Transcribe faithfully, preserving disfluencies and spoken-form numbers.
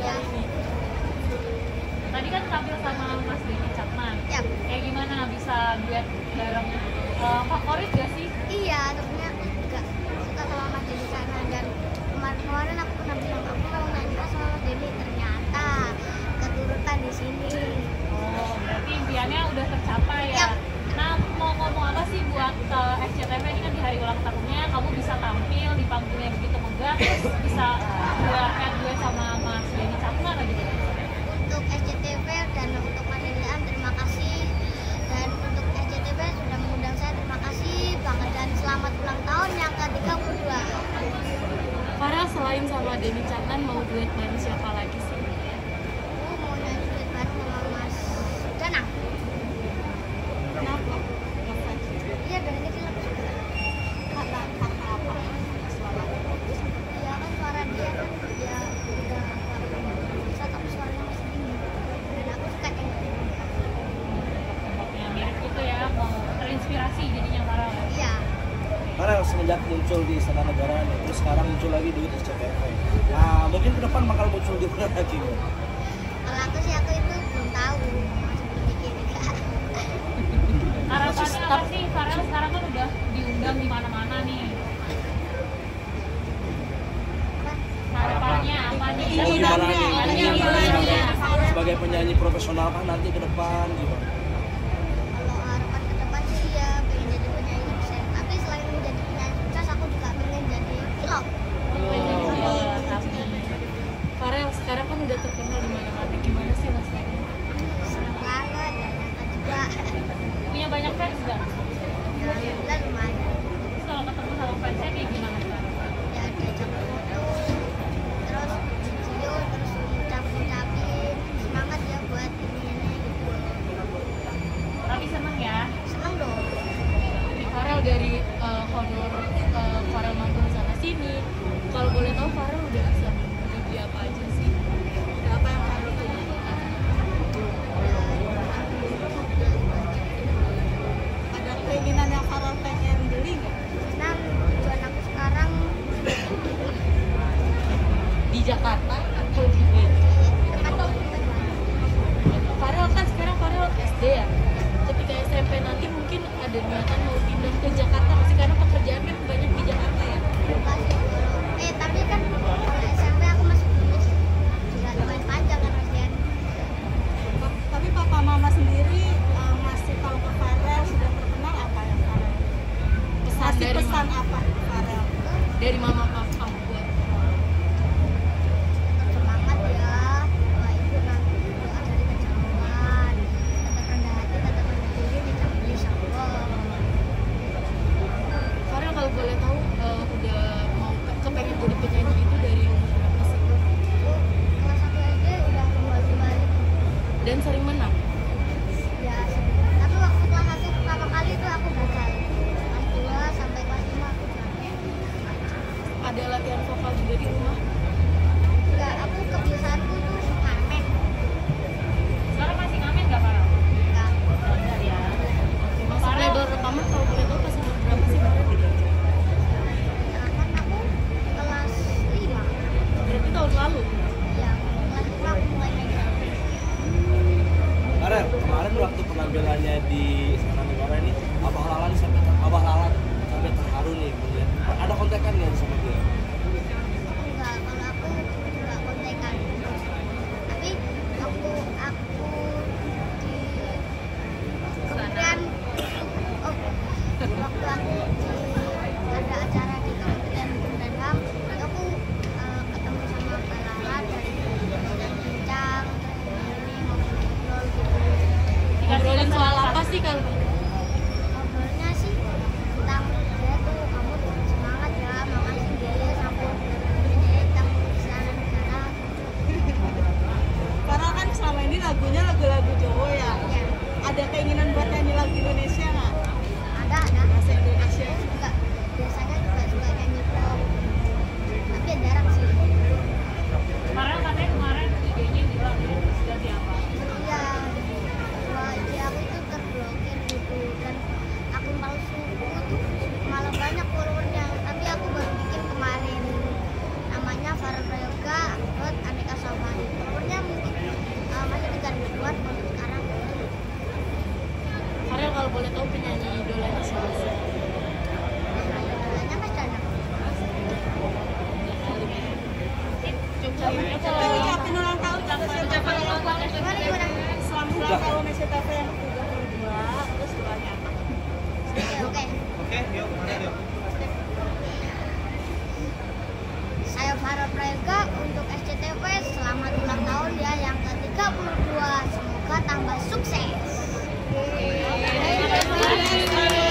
kali ini. Tadi kan tampil sama Mas Denny Caknan. Ya. Kayak gimana bisa duet bareng? Uh, favorit gak sih? Iya, sebenarnya juga suka sama Mas Denny Caknan, dan kemarin-kemarin aku pernah bilang aku mau nyanyi sama Mas Denny, ternyata keturutan di sini. Oh, berarti impiannya udah tercapai ya? Ya. Nah, mau ngomong apa sih buat uh, S C T V ini kan di hari ulang tahunnya kamu bisa tampil di panggung yang begitu megah, terus bisa duet duet sama Mas Denny Caknan lagi. Untuk S C T V dan untuk panitia terima kasih, dan untuk S C T V sudah mengundang saya, terima kasih banget, dan selamat ulang tahun yang ke tiga puluh dua. Farel selain sama Denny Caknan mau duet bareng siapa lagi sih? Aku mau nyanyi duet bareng sama Mas Danang. Kenapa? Iya, dari kecil aku suka. Karena karena apa? Suaranya bagus. Ya kan suara dia kan dia udah bisa, tapi suaranya masih tinggi, dan aku suka yang Yang mirip gitu ya, mau terinspirasi jadinya Farel. iya. Karena semenjak muncul di Istana Negara nih, terus sekarang muncul lagi di S C T V. Nah, mungkin ke depan bakal muncul di mana lagi? Kalau aku sih aku itu belum tahu, masih belum mikir juga. Harapannya apa sih? Farel sekarang kan udah diundang di mana-mana nih. Harapannya apa nih? Mau gimana nih? Harapannya gimana? Sebagai penyanyi profesional kan nanti ke depan gimana? Kalau harapan ke depan sih ya pengen jadi penyanyi sukses, tapi selain menjadi penyanyi sukses aku juga pengen jadi pilot. Farel sekarang kan udah terkenal di mana-mana. Gimana sih rasanya? Senang banget, dan nyangka juga. Punya banyak fans nggak? Ya alhamdulillah lumayan. Terus kalau ketemu sama fansnya kayak gimana sekarang? Ya diajak foto, terus video, terus ucap-ucapin semangat ya buat ini ini gitu. Tapi seneng ya? Senang dong. Farel dari uh, honor uh, Farel manggung sana sini. Kalau boleh tahu Farel udah bisa beli apa aja sih? Apa yang Farel punya? Ada keinginan yang Farel pengen beli nggak? Nah, tujuan aku sekarang Di Jakarta atau di tempat Farel kan sekarang Farel S D ya. Ketika S M P nanti mungkin ada niatan mau pindah ke Jakarta masih, karena pekerjaan kan banyak di Jakarta ya. Eh tapi kan kalau S M P aku masih belum juga lumayan panjang kan Rasian. Tapi papa mama sendiri uh, ngasih tahu ke Farel sudah terkenal apa yang Farel? Pesan Ngasih dari pesan mama. Apa Farel? Dari mama papa buat Tetap semangat ya, doa itu nanti doa dari kejauhan, tetap rendah hati, tetap rendah diri, tidak beli sombong. Farel kalau boleh tahu uh, udah mau ke- kepengen jadi penyanyi itu dari umur berapa sih? Aku kelas satu S D udah lomba-lomba Dan sering menang? ya, tapi waktu kelas satu pertama kali itu aku gagal. Kelas dua sampai kelas lima aku gagal. Ada latihan vokal juga di rumah? Enggak, aku kebiasaanku tuh ngamen. Sekarang masih ngamen nggak Farel? Enggak. Enggak ya. Masuk label rekaman kalau boleh tahu pas umur berapa sih Farel? Ya kan aku kelas lima. Berarti tahun lalu? Ya, kelas lima aku mulai megang. Karena kemarin waktu penampilannya di Istana Negara ini, Abah Lala nih sampai Abah Lala sampai terharu nih melihat. Ada kontekan nggak sama dia? Enggak, kalau aku enggak kontekan. Tapi waktu aku di kementerian, oh, waktu aku di ada acara di Kementerian Hukum dan H A M, itu aku eh, ketemu sama Mbak Lala dan dan bincang, ini ngobrol-ngobrol gitu. Ngobrolin soal apa sih kalau? Ngobrolnya sih tentang dia tuh, kamu tuh semangat ya, makasih dia sampai ini tentang Istana Negara. Karena kan selama ini lagunya lagu-lagu Jawa ya. Ya, Ada keinginan buat nyanyi lagu Indonesia nggak? ada ada. Bahasa Indonesia. Aku juga biasanya juga suka nyanyi pop, tapi ya jarang sih. Farel katanya kemarin idenya hilang ya, sudah siapa? Iya, wah ide aku itu terblokir gitu. Tapi ucapin ulang tahun ke S C T V yang Gimana gimana? selamat ulang tahun S C T V yang ke tiga puluh dua. Terus doanya apa? Oke oke. Oke, yuk, mana yuk? Saya Farah Prayoga untuk S C T V selamat ulang tahun ya yang ke tiga puluh dua. Semoga tambah sukses. Terima kasih.